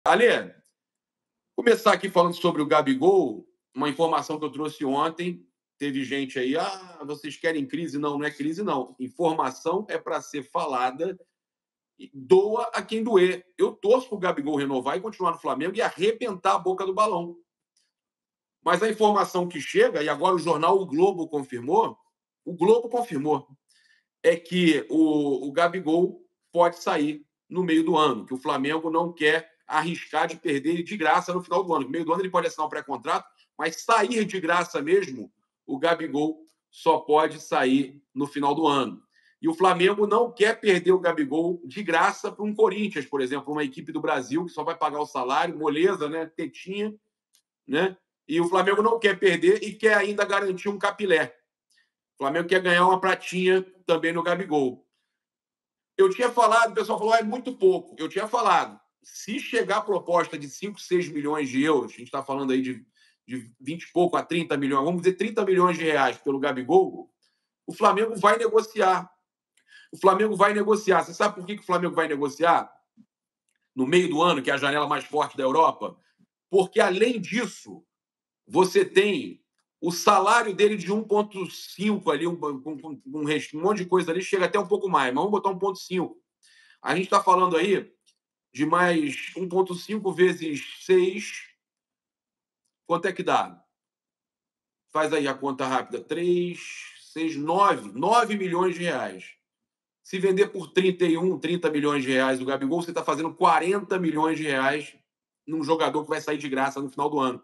Ale, começar aqui falando sobre o Gabigol, uma informação que eu trouxe ontem. Teve gente aí, vocês querem crise? Não, não é crise, não. Informação é para ser falada e doa a quem doer. Eu torço para o Gabigol renovar e continuar no Flamengo e arrebentar a boca do balão. Mas a informação que chega, e agora o jornal O Globo confirmou, é que o Gabigol pode sair no meio do ano, que o Flamengo não quer arriscar de perder ele de graça no final do ano. No meio do ano ele pode assinar um pré-contrato, mas sair de graça mesmo, o Gabigol só pode sair no final do ano. E o Flamengo não quer perder o Gabigol de graça para um Corinthians, por exemplo, uma equipe do Brasil que só vai pagar o salário, moleza, né? Tetinha, né? E o Flamengo não quer perder e quer ainda garantir um capilé. O Flamengo quer ganhar uma pratinha também no Gabigol. Eu tinha falado, o pessoal falou, é muito pouco. Eu tinha falado, se chegar a proposta de 5, 6 milhões de euros, a gente está falando aí de 20 e pouco a 30 milhões, vamos dizer 30 milhões de reais pelo Gabigol, o Flamengo vai negociar. O Flamengo vai negociar. Você sabe por que o Flamengo vai negociar? No meio do ano, que é a janela mais forte da Europa? Porque, além disso, você tem o salário dele de 1,5 ali, um monte de coisa ali, chega até um pouco mais, mas vamos botar 1,5. A gente está falando aí de mais 1,5 vezes 6. Quanto é que dá? Faz aí a conta rápida. 3, 6, 9 milhões de reais. Se vender por 30 milhões de reais o Gabigol, você está fazendo 40 milhões de reais num jogador que vai sair de graça no final do ano.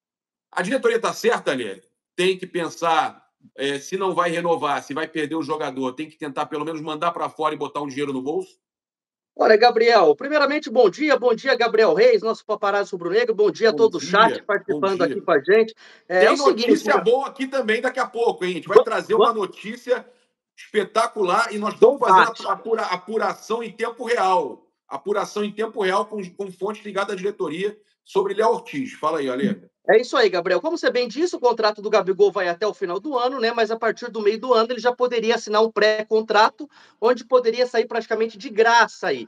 A diretoria está certa, Aliel? Tem que pensar se não vai renovar, se vai perder o jogador, tem que tentar pelo menos mandar para fora e botar um dinheiro no bolso? Olha, Gabriel, primeiramente, bom dia, Gabriel Reis, nosso paparazzo rubro-negro, bom dia a todo o chat participando aqui com a gente. Tem notícia boa aqui também daqui a pouco, hein? A gente vai trazer uma notícia espetacular e nós estamos fazendo a apuração em tempo real. Apuração em tempo real com fontes ligadas à diretoria sobre Léo Ortiz. Fala aí, Ale. É isso aí, Gabriel. Como você bem disse, o contrato do Gabigol vai até o final do ano, né? Mas a partir do meio do ano ele já poderia assinar um pré-contrato, onde poderia sair praticamente de graça aí.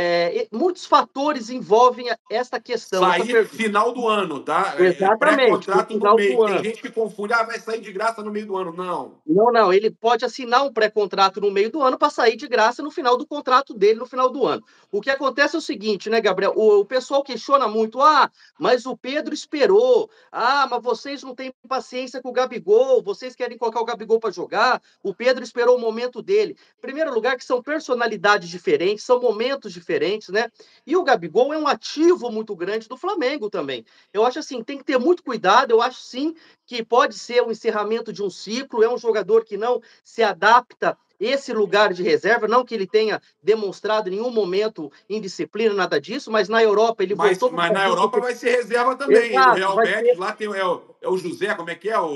Muitos fatores envolvem esta questão. Sair final do ano, tá? Exatamente. Pré-contrato no meio. Tem gente que confunde, vai sair de graça no meio do ano. Não. Não. Ele pode assinar um pré-contrato no meio do ano para sair de graça no final do contrato dele, no final do ano. O que acontece é o seguinte, né, Gabriel? O pessoal questiona muito, mas o Pedro esperou. Mas vocês não têm paciência com o Gabigol, vocês querem colocar o Gabigol para jogar. O Pedro esperou o momento dele. Em primeiro lugar, que são personalidades diferentes, são momentos diferentes, né? E o Gabigol é um ativo muito grande do Flamengo também. Eu acho assim, tem que ter muito cuidado, eu acho sim que pode ser o encerramento de um ciclo, é um jogador que não se adapta a esse lugar de reserva, não que ele tenha demonstrado em nenhum momento indisciplina, nada disso, mas na Europa ele voltou... Mas na Europa vai ser reserva também. Exato, no Real Betis, lá tem o José, como é que é?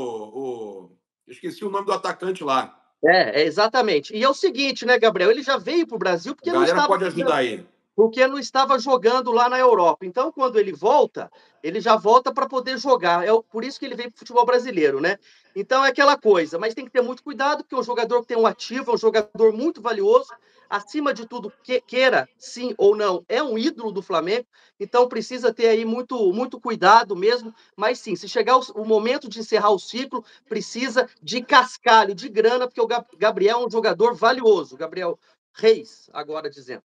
Eu esqueci o nome do atacante lá. Exatamente. E é o seguinte, né, Gabriel? Ele já veio para o Brasil porque não estava... pode ajudar ele. Porque não estava jogando lá na Europa. Então, quando ele volta, ele já volta para poder jogar. Por isso que ele veio para o futebol brasileiro, né? Então, é aquela coisa. Mas tem que ter muito cuidado, porque o jogador que tem um ativo é um jogador muito valioso. Acima de tudo, queira sim ou não, é um ídolo do Flamengo. Então, precisa ter aí muito cuidado mesmo. Mas sim, se chegar o momento de encerrar o ciclo, precisa de cascalho, de grana, porque o Gabriel é um jogador valioso. Gabriel Reis, agora dizendo.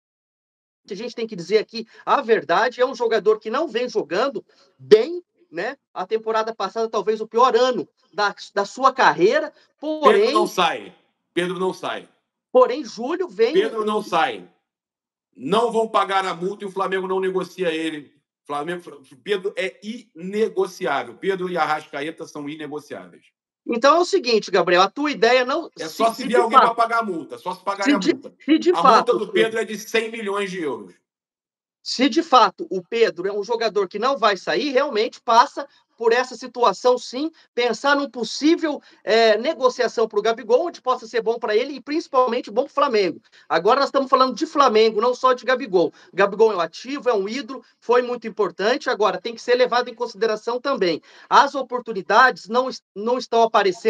A gente tem que dizer aqui a verdade, é um jogador que não vem jogando bem, né? A temporada passada, talvez o pior ano da sua carreira, porém... Pedro não sai. Porém, Júlio vem... Pedro não sai. Não vão pagar a multa e o Flamengo não negocia ele. Pedro é inegociável. Pedro e Arrascaeta são inegociáveis. Então é o seguinte, Gabriel, a tua ideia não... É só se vier alguém para pagar a multa. Só se pagar a multa. A multa do Pedro é de 100 milhões de euros. Se de fato o Pedro é um jogador que não vai sair, realmente passa por essa situação, sim, pensar num possível negociação para o Gabigol, onde possa ser bom para ele e principalmente bom para o Flamengo. Agora nós estamos falando de Flamengo, não só de Gabigol. Gabigol é um ativo, é um ídolo, foi muito importante, agora tem que ser levado em consideração também. As oportunidades não estão aparecendo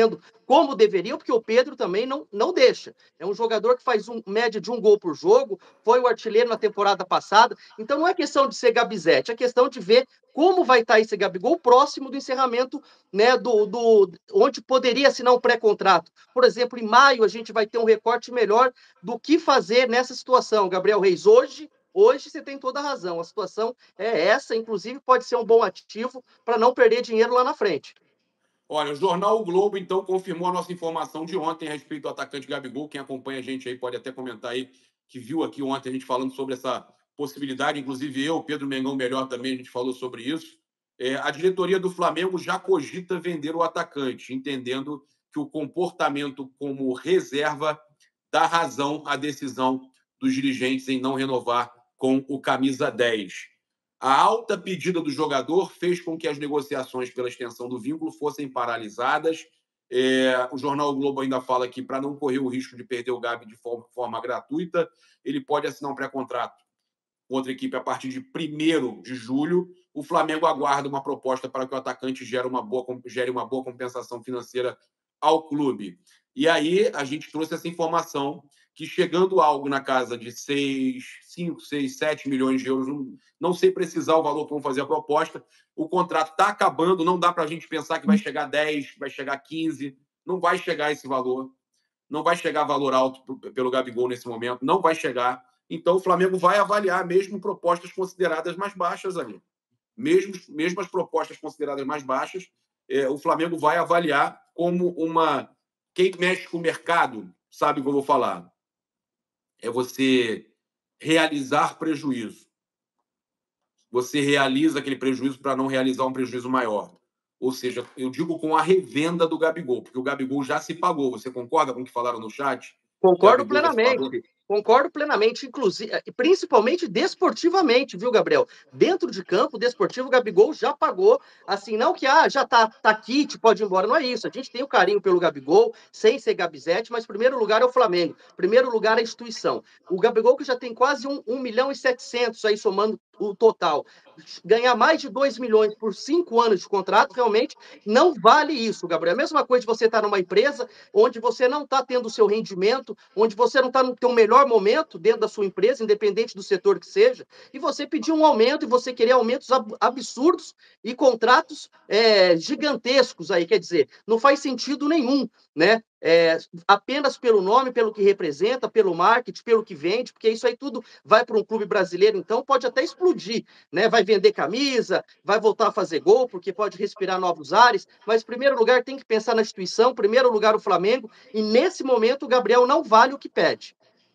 como deveriam, porque o Pedro também não deixa. É um jogador que faz média de 1 gol por jogo, foi o artilheiro na temporada passada. Então não é questão de ser Gabizete, é questão de ver como vai estar esse Gabigol próximo do encerramento, né, onde poderia assinar um pré-contrato. Por exemplo, em maio a gente vai ter um recorte melhor do que fazer nessa situação. Gabriel Reis, hoje você tem toda a razão. A situação é essa, inclusive pode ser um bom ativo para não perder dinheiro lá na frente. Olha, o jornal O Globo, então, confirmou a nossa informação de ontem a respeito do atacante Gabigol. Quem acompanha a gente aí pode até comentar aí, que viu aqui ontem a gente falando sobre essa possibilidade. Inclusive eu, Pedro Mengão Melhor também, a gente falou sobre isso. A diretoria do Flamengo já cogita vender o atacante, entendendo que o comportamento como reserva dá razão à decisão dos dirigentes em não renovar com o camisa 10. A alta pedida do jogador fez com que as negociações pela extensão do vínculo fossem paralisadas. O jornal o Globo ainda fala que, para não correr o risco de perder o Gabi de forma gratuita, ele pode assinar um pré-contrato contra a equipe a partir de 1º de julho. O Flamengo aguarda uma proposta para que o atacante gere uma boa compensação financeira ao clube. E aí a gente trouxe essa informação que, chegando algo na casa de 5, 6, 7 milhões de euros, não sei precisar o valor que vão fazer a proposta, o contrato está acabando, não dá para a gente pensar que vai chegar 10, vai chegar 15, não vai chegar esse valor, não vai chegar valor alto pelo Gabigol nesse momento, não vai chegar. Então o Flamengo vai avaliar mesmo propostas consideradas mais baixas ali. Mesmo as propostas consideradas mais baixas, o Flamengo vai avaliar como uma... Quem mexe com o mercado sabe o que eu vou falar. É você realizar prejuízo. Você realiza aquele prejuízo para não realizar um prejuízo maior. Ou seja, eu digo com a revenda do Gabigol, porque o Gabigol já se pagou. Você concorda com o que falaram no chat? Concordo plenamente. Concordo plenamente, inclusive, principalmente desportivamente, viu, Gabriel? Dentro de campo, desportivo, o Gabigol já pagou. Assim, não que já tá kit, pode ir embora, não é isso. A gente tem o carinho pelo Gabigol, sem ser Gabizete, mas primeiro lugar é o Flamengo, primeiro lugar é a instituição. O Gabigol, que já tem quase 1.700.000 aí somando o total, ganhar mais de 2 milhões por 5 anos de contrato, realmente não vale isso, Gabriel. É a mesma coisa de você estar numa empresa onde você não está tendo o seu rendimento, onde você não está no teu melhor momento dentro da sua empresa, independente do setor que seja, e você pedir um aumento e você querer aumentos absurdos e contratos gigantescos aí, quer dizer, não faz sentido nenhum, né? Apenas pelo nome, pelo que representa, pelo marketing, pelo que vende, porque isso aí tudo vai para um clube brasileiro, então pode até explodir, né? Vai vender camisa, vai voltar a fazer gol, porque pode respirar novos ares, mas em primeiro lugar tem que pensar na instituição, em primeiro lugar o Flamengo, e nesse momento o Gabriel não vale o que pede.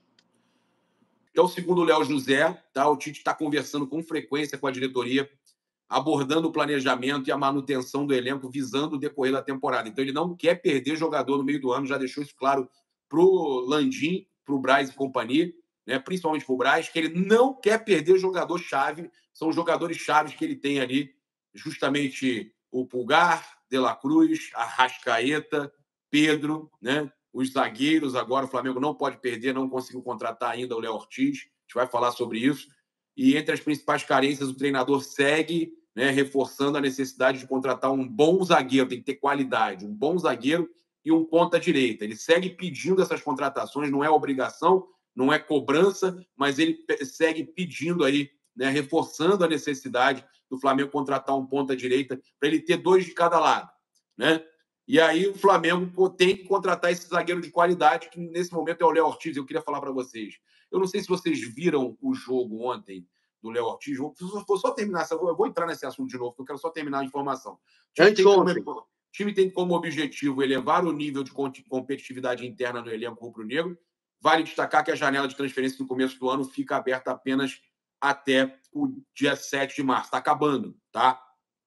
Então, segundo o Léo José, tá, o Tite está conversando com frequência com a diretoria, abordando o planejamento e a manutenção do elenco, visando o decorrer da temporada. Então, ele não quer perder jogador no meio do ano, já deixou isso claro para o Landim, para o Braz e companhia, né, principalmente para o Braz, que ele não quer perder jogador-chave, são os jogadores chaves que ele tem ali, justamente o Pulgar, De La Cruz, Arrascaeta, Pedro, né? Os zagueiros, agora o Flamengo não pode perder, não conseguiu contratar ainda o Léo Ortiz, a gente vai falar sobre isso. E entre as principais carências, o treinador segue, né, reforçando a necessidade de contratar um bom zagueiro, tem que ter qualidade, um bom zagueiro e um ponta-direita. Ele segue pedindo essas contratações, não é obrigação, não é cobrança, mas ele segue pedindo aí, né, reforçando a necessidade do Flamengo contratar um ponta-direita para ele ter 2 de cada lado, né? E aí o Flamengo tem que contratar esse zagueiro de qualidade, que nesse momento é o Léo Ortiz. Eu queria falar para vocês. Eu não sei se vocês viram o jogo ontem do Léo Ortiz. Vou só terminar, eu vou entrar nesse assunto de novo, porque eu quero só terminar a informação. O time tem como objetivo elevar o nível de competitividade interna no elenco rubro-negro. Vale destacar que a janela de transferência no começo do ano fica aberta apenas até o dia 7 de março. Está acabando, tá?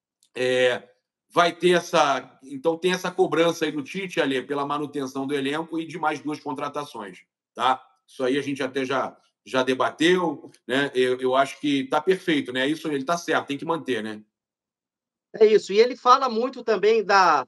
Vai ter essa... Então, tem essa cobrança aí do Tite, ali, pela manutenção do elenco e de mais 2 contratações, tá? Isso aí a gente até já debateu, né? Eu acho que está perfeito, né? Isso ele está certo, tem que manter, né? É isso. E ele fala muito também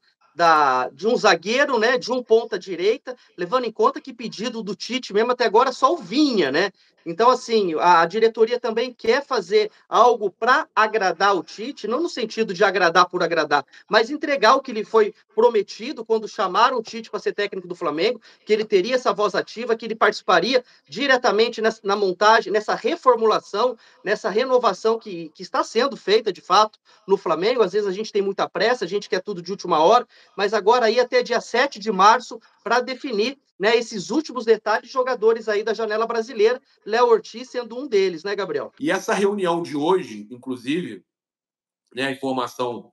de um zagueiro, né, de um ponta-direita, levando em conta que pedido do Tite mesmo até agora só o Vinha, né? Então, assim, a diretoria também quer fazer algo para agradar o Tite, não no sentido de agradar por agradar, mas entregar o que lhe foi prometido quando chamaram o Tite para ser técnico do Flamengo, que ele teria essa voz ativa, que ele participaria diretamente na montagem, nessa reformulação, nessa renovação que está sendo feita, de fato, no Flamengo. Às vezes a gente tem muita pressa, a gente quer tudo de última hora, mas agora aí até dia 7 de março para definir, né, esses últimos detalhes de jogadores aí da janela brasileira, Léo Ortiz sendo um deles, né, Gabriel? E essa reunião de hoje, inclusive, né, a informação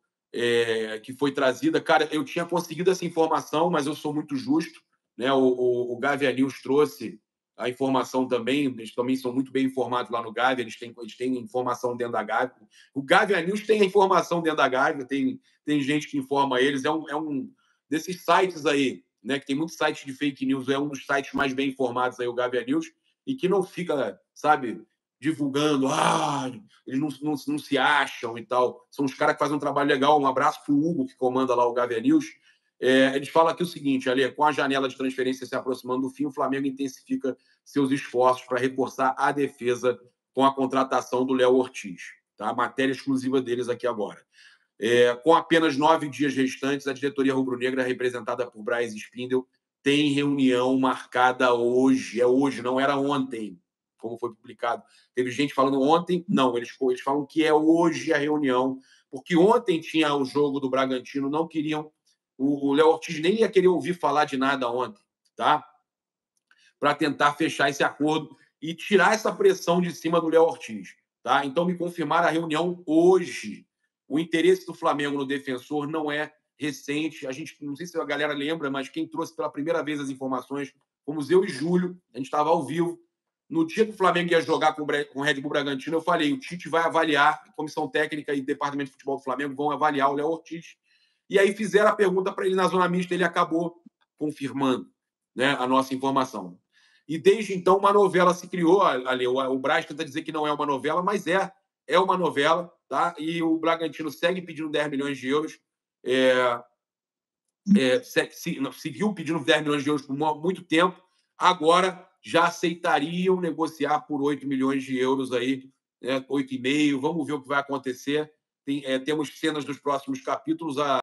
que foi trazida, cara, eu tinha conseguido essa informação, mas eu sou muito justo, né? O Gávea News trouxe a informação também, eles também são muito bem informados lá no Gávea, eles têm informação dentro da Gávea. O Gávea News tem a informação dentro da Gávea, tem gente que informa eles, é um desses sites aí, né, que tem muitos sites de fake news, é um dos sites mais bem informados aí, o Gávea News, e que não fica, sabe, divulgando, eles não se acham e tal. São os caras que fazem um trabalho legal. Um abraço para o Hugo, que comanda lá o Gávea News. Eles falam aqui o seguinte, Ale, com a janela de transferência se aproximando do fim, o Flamengo intensifica seus esforços para reforçar a defesa com a contratação do Léo Ortiz. Tá? Matéria exclusiva deles aqui agora. Com apenas 9 dias restantes, a diretoria rubro-negra, representada por Braz Spindel, tem reunião marcada hoje. É hoje, não era ontem, como foi publicado. Teve gente falando ontem, não, eles falam que é hoje a reunião, porque ontem tinha o jogo do Bragantino, não queriam, o Léo Ortiz nem ia querer ouvir falar de nada ontem, tá? Para tentar fechar esse acordo e tirar essa pressão de cima do Léo Ortiz, tá? Então me confirmaram a reunião hoje. O interesse do Flamengo no defensor não é recente. A gente, não sei se a galera lembra, mas quem trouxe pela primeira vez as informações fomos eu e Júlio. A gente estava ao vivo. No dia que o Flamengo ia jogar com o Red Bull Bragantino, eu falei, o Tite vai avaliar, a comissão técnica e departamento de futebol do Flamengo vão avaliar o Léo Ortiz. E aí fizeram a pergunta para ele na zona mista, ele acabou confirmando, né, a nossa informação. E desde então uma novela se criou, ali, o Braz tenta dizer que não é uma novela, mas é uma novela, tá? E o Bragantino segue pedindo 10 milhões de euros, seguiu pedindo 10 milhões de euros por muito tempo, agora já aceitariam negociar por 8 milhões de euros aí, 8,5, vamos ver o que vai acontecer. Temos cenas dos próximos capítulos,